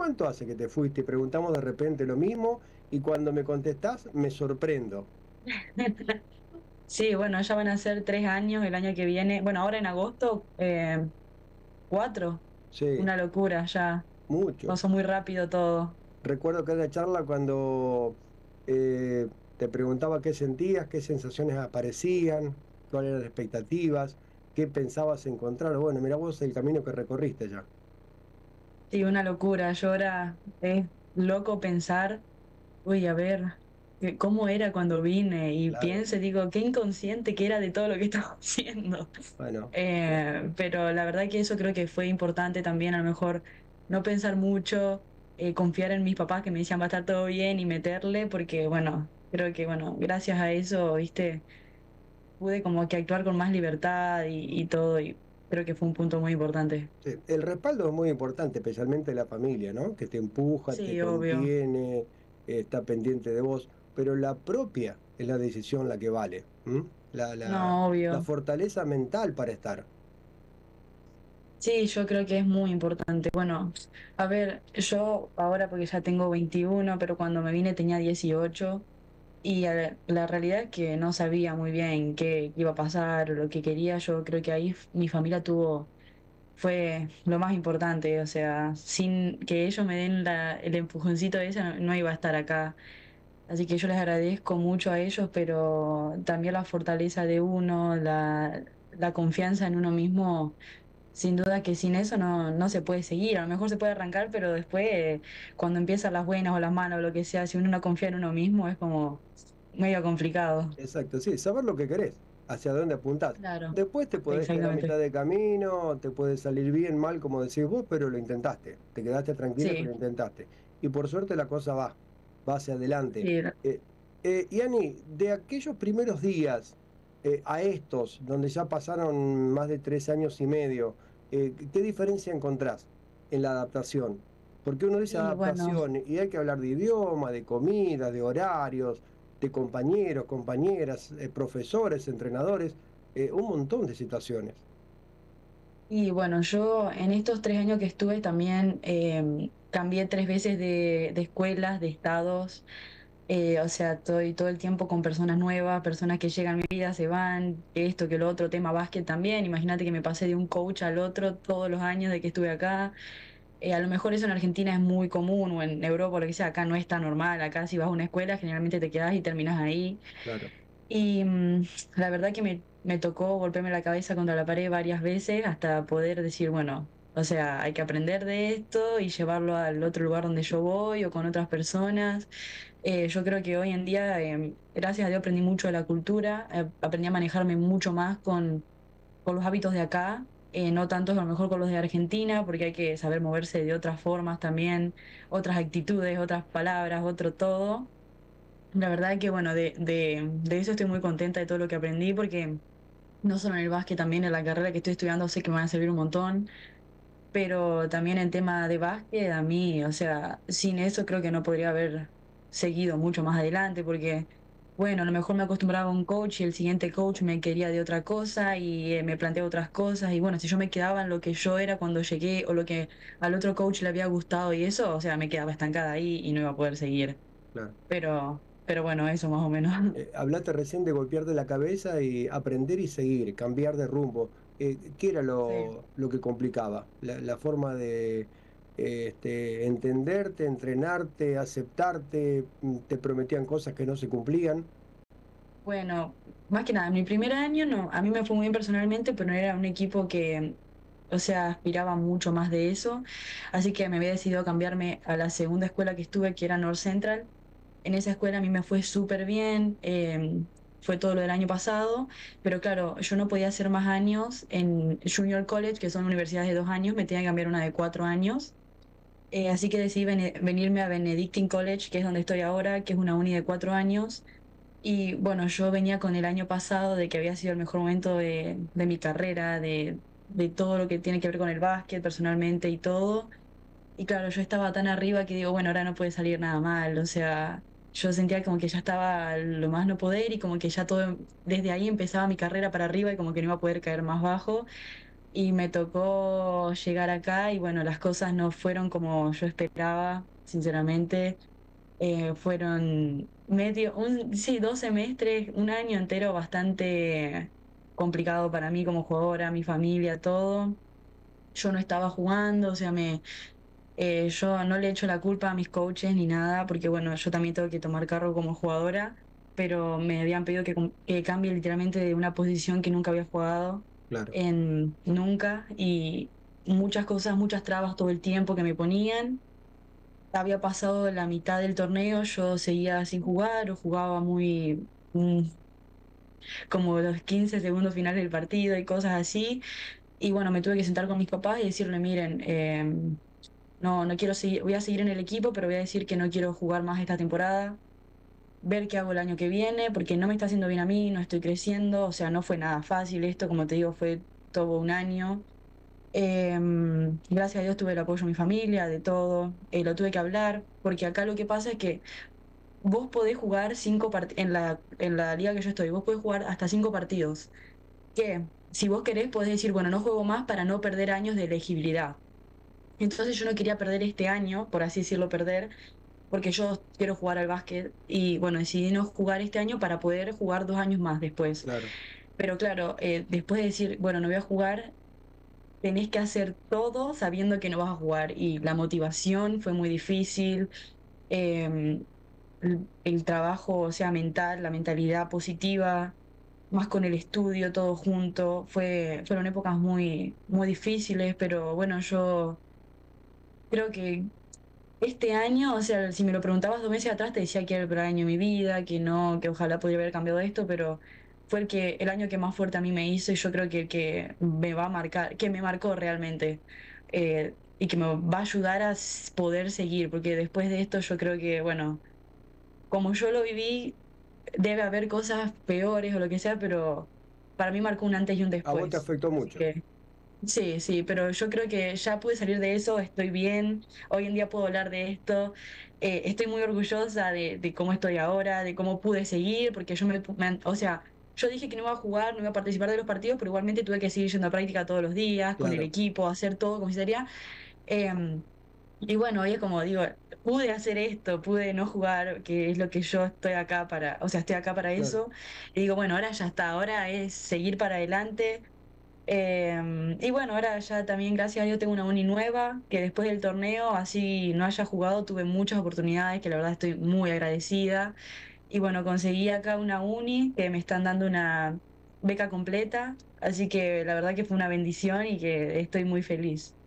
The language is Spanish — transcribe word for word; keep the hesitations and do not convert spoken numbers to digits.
¿cuánto hace que te fuiste? Y preguntamos de repente lo mismo y cuando me contestás me sorprendo. Sí, bueno, ya van a ser tres años el año que viene. Bueno, ahora en agosto, eh, cuatro. Sí, Una locura, ya mucho. pasó muy rápido todo. Recuerdo que en la charla cuando eh, te preguntaba qué sentías, qué sensaciones aparecían, cuáles eran las expectativas, qué pensabas encontrar. Bueno, mira vos el camino que recorriste ya. Sí, una locura. Yo ahora es loco pensar, uy, a ver, que cómo era cuando vine y Claro. pienso y digo, qué inconsciente que era de todo lo que estaba haciendo. Bueno, Eh, pero la verdad que eso creo que fue importante también, a lo mejor no pensar mucho, eh, confiar en mis papás que me decían va a estar todo bien y meterle, porque bueno, creo que bueno, gracias a eso, viste, pude como que actuar con más libertad y, y todo, y creo que fue un punto muy importante. sí, el respaldo es muy importante, especialmente de la familia, ¿no? Que te empuja, te Sí, obvio. contiene, eh, está pendiente de vos, pero la propia es la decisión la que vale, ¿m? La, la, No, la obvio. fortaleza mental para estar. Sí, yo creo que es muy importante. Bueno, a ver, yo ahora porque ya tengo veintiuno, pero cuando me vine tenía dieciocho y a- la realidad es que no sabía muy bien qué iba a pasar o lo que quería. Yo creo que ahí f- mi familia tuvo, fue lo más importante. O sea, sin que ellos me den la, el empujoncito ese, no, no iba a estar acá. Así que yo les agradezco mucho a ellos, pero también la fortaleza de uno, la, la confianza en uno mismo. Sin duda que sin eso no, no se puede seguir. A lo mejor se puede arrancar, pero después, eh, cuando empiezan las buenas o las malas o lo que sea, si uno no confía en uno mismo, es como medio complicado. Exacto, sí, saber lo que querés, hacia dónde apuntás. Claro, Después te podés quedar a exactamente. mitad de camino, te puede salir bien, mal, como decís vos, pero lo intentaste. Te quedaste tranquila que Sí, lo intentaste. Y por suerte la cosa va, va hacia adelante. sí. Eh, eh, Yani, de aquellos primeros días eh, a estos, donde ya pasaron más de tres años y medio, eh, ¿qué diferencia encontrás en la adaptación? Porque uno dice Y bueno, adaptación y hay que hablar de idioma, de comida, de horarios, de compañeros, compañeras, eh, profesores, entrenadores, eh, un montón de situaciones. y bueno, yo en estos tres años que estuve también eh, cambié tres veces de, de escuelas, de estados. Eh, o sea, estoy todo el tiempo con personas nuevas, personas que llegan a mi vida, se van, que esto, que lo otro, tema básquet también. Imagínate que me pasé de un coach al otro todos los años de que estuve acá. Eh, a lo mejor eso en Argentina es muy común o en Europa o lo que sea, acá no es tan normal. Acá si vas a una escuela generalmente te quedas y terminas ahí. Claro, Y mm, la verdad que me, me tocó golpearme la cabeza contra la pared varias veces hasta poder decir, bueno, o sea, hay que aprender de esto y llevarlo al otro lugar donde yo voy o con otras personas. Eh, yo creo que hoy en día, eh, gracias a Dios, aprendí mucho de la cultura, eh, aprendí a manejarme mucho más con, con los hábitos de acá, eh, no tanto a lo mejor con los de Argentina, porque hay que saber moverse de otras formas también, otras actitudes, otras palabras, otro todo. La verdad que, bueno, de, de, de eso estoy muy contenta de todo lo que aprendí, porque no solo en el básquet, también en la carrera que estoy estudiando sé que me van a servir un montón, pero también en tema de básquet, a mí, o sea, sin eso creo que no podría haber seguido mucho más adelante, porque, bueno, a lo mejor me acostumbraba a un coach y el siguiente coach me quería de otra cosa y eh, me planteaba otras cosas, y bueno, si yo me quedaba en lo que yo era cuando llegué o lo que al otro coach le había gustado y eso, o sea, me quedaba estancada ahí y no iba a poder seguir. claro. Pero, pero bueno, eso más o menos. Eh, hablaste recién de golpearte la cabeza y aprender y seguir, cambiar de rumbo. Eh, ¿qué era Sí. lo, lo que complicaba? La, la forma de eh, este, entenderte, entrenarte, aceptarte, mm, te prometían cosas que no se cumplían. Bueno, más que nada, mi primer año no, a mí me fue muy bien personalmente, pero no era un equipo que, o sea, aspiraba mucho más de eso, así que me había decidido cambiarme a la segunda escuela que estuve, que era North Central. En esa escuela a mí me fue súper bien, eh, fue todo lo del año pasado, pero claro, yo no podía hacer más años en Junior College, que son universidades de dos años, me tenía que cambiar a una de cuatro años. Eh, así que decidí vene- venirme a Benedictine College, que es donde estoy ahora, que es una uni de cuatro años. Y bueno, yo venía con el año pasado de que había sido el mejor momento de, de mi carrera, de, de todo lo que tiene que ver con el básquet personalmente y todo. Y claro, yo estaba tan arriba que digo, bueno, ahora no puede salir nada mal. O sea, yo sentía como que ya estaba a lo más no poder y como que ya todo, desde ahí empezaba mi carrera para arriba y como que no iba a poder caer más bajo. y me tocó llegar acá y bueno, las cosas no fueron como yo esperaba, sinceramente. Eh, fueron medio, un, sí, dos semestres, un año entero bastante complicado para mí como jugadora, mi familia, todo. Yo no estaba jugando, o sea, me, eh, yo no le echo la culpa a mis coaches ni nada, porque bueno, yo también tengo que tomar cargo como jugadora, pero me habían pedido que, com- que cambie literalmente de una posición que nunca había jugado Claro, en nunca y muchas cosas, muchas trabas todo el tiempo que me ponían. Había pasado la mitad del torneo, yo seguía sin jugar o jugaba muy mm, como los quince segundos finales del partido y cosas así. Y bueno, me tuve que sentar con mis papás y decirle, miren, em, no, no quiero seguir, voy a seguir en el equipo, pero voy a decir que no quiero jugar más esta temporada, ver qué hago el año que viene, porque no me está haciendo bien a mí, no estoy creciendo, o sea, no fue nada fácil esto, como te digo, fue todo un año. Em, gracias a Dios tuve el apoyo de mi familia, de todo, eh, lo tuve que hablar, porque acá lo que pasa es que vos podés jugar cinco partidos, en la, en la liga que yo estoy, vos podés jugar hasta cinco partidos, que si vos querés podés decir, bueno, no juego más para no perder años de elegibilidad. Entonces yo no quería perder este año, por así decirlo, perder, porque yo quiero jugar al básquet y bueno, decidí no jugar este año para poder jugar dos años más después. claro, Pero claro, eh, después de decir, bueno, no voy a jugar, tenés que hacer todo sabiendo que no vas a jugar y la motivación fue muy difícil, eh, el, el trabajo, o sea, mental, la mentalidad positiva, más con el estudio, todo junto, fue, fueron épocas muy, muy difíciles, pero bueno, yo creo que este año, o sea, si me lo preguntabas dos meses atrás, te decía que era el peor año de mi vida, que no, que ojalá pudiera haber cambiado esto, pero fue el que, el año que más fuerte a mí me hizo y yo creo que el que me va a marcar, que me marcó realmente, eh, y que me va a ayudar a s- poder seguir, porque después de esto yo creo que, bueno, como yo lo viví, debe haber cosas peores o lo que sea, pero para mí marcó un antes y un a vos te después. afectó Así mucho. que sí, sí, pero yo creo que ya pude salir de eso, estoy bien, hoy en día puedo hablar de esto, eh, estoy muy orgullosa de, de cómo estoy ahora, de cómo pude seguir, porque yo me, me- o sea, yo dije que no iba a jugar, no iba a participar de los partidos, pero igualmente tuve que seguir yendo a práctica todos los días, con el Claro, equipo, hacer todo como si sería. em, y bueno, hoy es como digo, pude hacer esto, pude no jugar, que es lo que yo estoy acá para, o sea, estoy acá para claro. eso. Y digo, bueno, ahora ya está, ahora es seguir para adelante. Eh, y bueno, ahora ya también, gracias a Dios, tengo una uni nueva, que después del torneo, así no haya jugado, tuve muchas oportunidades, que la verdad estoy muy agradecida. Y bueno, conseguí acá una uni que me están dando una beca completa, así que la verdad que fue una bendición y que estoy muy feliz.